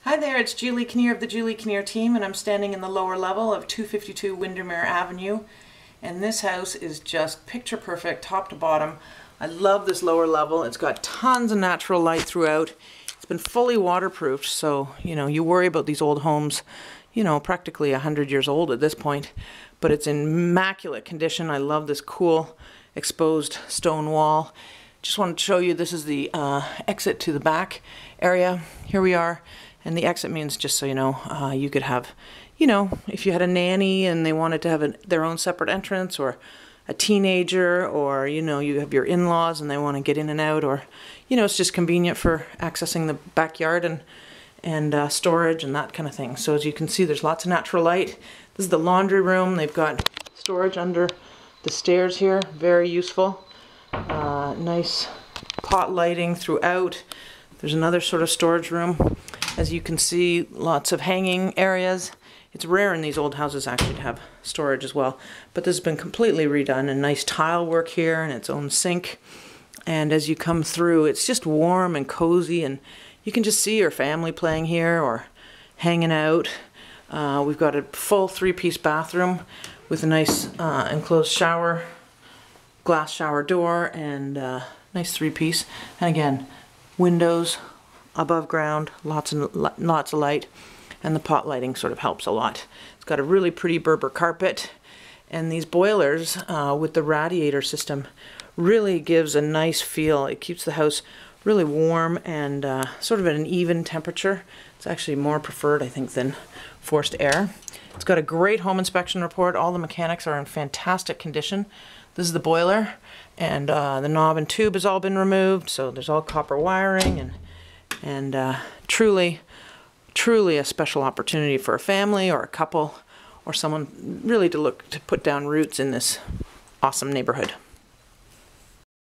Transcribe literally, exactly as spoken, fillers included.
Hi there, it's Julie Kinnear of the Julie Kinnear team, and I'm standing in the lower level of two fifty-two Windermere Avenue. And this house is just picture perfect, top to bottom. I love this lower level. It's got tons of natural light throughout. It's been fully waterproofed, so you know, you worry about these old homes, you know, practically a hundred years old at this point, but it's in immaculate condition. I love this cool exposed stone wall. Just wanted to show you, this is the uh, exit to the back area. Here we are. And the exit means, just so you know, uh, you could have, you know, if you had a nanny and they wanted to have a, their own separate entrance, or a teenager, or, you know, you have your in-laws and they want to get in and out, or, you know, it's just convenient for accessing the backyard and, and uh, storage and that kind of thing. So as you can see, there's lots of natural light. This is the laundry room. They've got storage under the stairs here. Very useful. Uh, nice pot lighting throughout. There's another sort of storage room. As you can see, lots of hanging areas. It's rare in these old houses actually to have storage as well. But this has been completely redone, and nice tile work here and its own sink. And as you come through, it's just warm and cozy, and you can just see your family playing here or hanging out. Uh, we've got a full three-piece bathroom with a nice uh, enclosed shower, glass shower door, and uh, nice three-piece. And again, windows above ground, lots and lots of light, and the pot lighting sort of helps a lot. It's got a really pretty Berber carpet, and these boilers uh, with the radiator system really gives a nice feel. It keeps the house really warm and uh, sort of at an even temperature. It's actually more preferred, I think, than forced air. It's got a great home inspection report. All the mechanics are in fantastic condition. This is the boiler, and uh, the knob and tube has all been removed, so there's all copper wiring, and and uh, truly, truly a special opportunity for a family or a couple or someone really to look to put down roots in this awesome neighborhood.